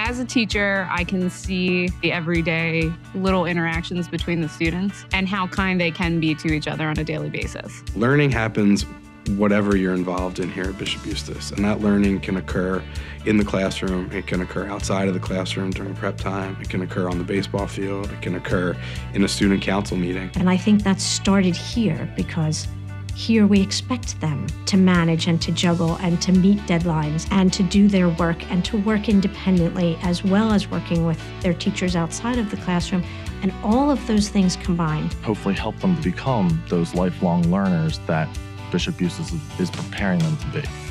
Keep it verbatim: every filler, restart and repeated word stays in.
As a teacher, I can see the everyday little interactions between the students and how kind they can be to each other on a daily basis. Learning happens whatever you're involved in here at Bishop Eustace, and that learning can occur in the classroom, it can occur outside of the classroom during prep time, it can occur on the baseball field, it can occur in a student council meeting. And I think that started here because here we expect them to manage and to juggle and to meet deadlines and to do their work and to work independently as well as working with their teachers outside of the classroom. And all of those things combined hopefully help them to become those lifelong learners that Bishop Eustace is preparing them to be.